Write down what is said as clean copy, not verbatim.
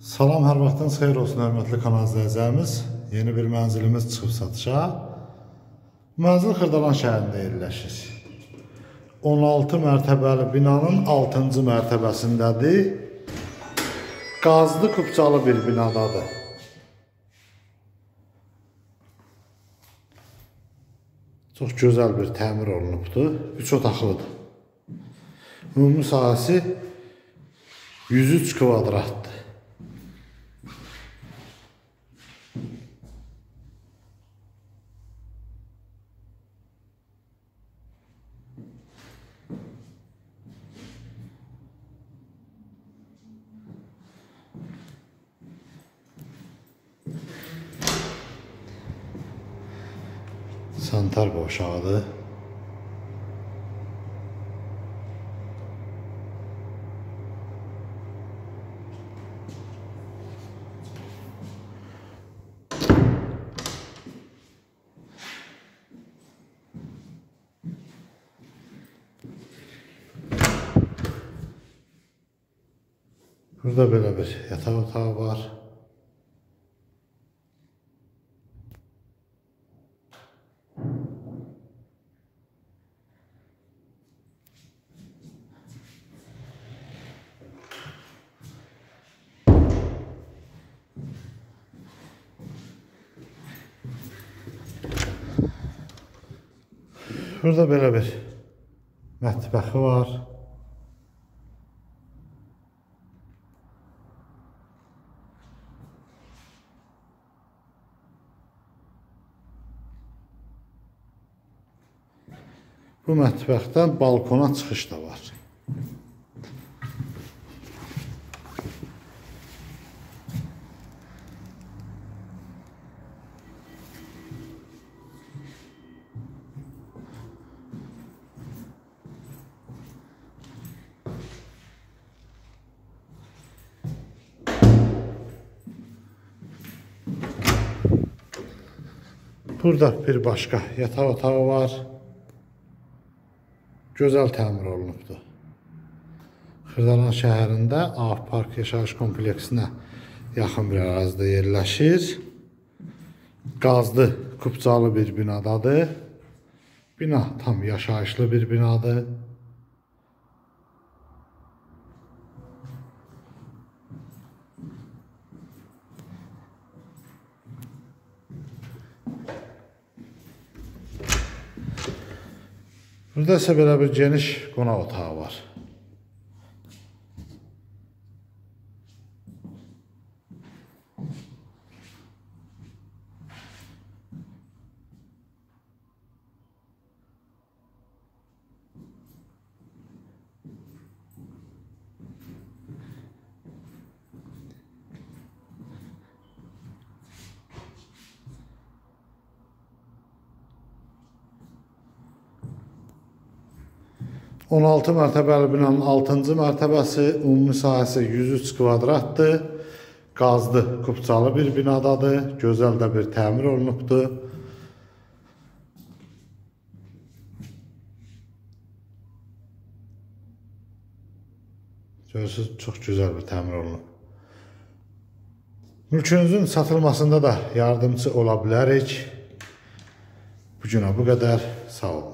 Salam, hər vaxtınız xeyir olsun, hörmətli kanal izləyicilərimiz. Yeni bir mənzilimiz çıxıb satışa. Mənzil Xırdalan şəhərində yerləşir. 16 mərtəbəli binanın 6-cı mərtəbəsindədir. Qazlı kubcalı bir binadadır. Çox gözəl bir təmir olunubdur. 3 otaqlıdır. Ümumi sahəsi 103 kvadratdır. Sanitar qovşağıdır. Burada belə bir yataq otağı var. Burada belə bir mətbəxi var. Bu mətbəxdən balkona çıxış da var. Burada bir başqa yataq otağı var. Gözəl təmir olunubdur. Xırdalan şəhərində AF Park yaşayış kompleksinə yaxın bir ərazidə yerləşir. Qazlı, kubcalı bir binadadır. Bina tam yaşayışlı bir binadır. Burada isə belə bir geniş qonaq otağı var. On 16 mərtəbəli binanın 6-cı mərtəbəsi, ümumi sahəsi 103 kvadratdır. Qazlı, kubcalı bir binadadır. Gözəl də bir təmir olunubdur. Görürsünüz, çox gözəl bir təmir olunub. Mülkünüzün satılmasında da yardımcı ola bilərik. Bugünə bu qədər. Sağ olun.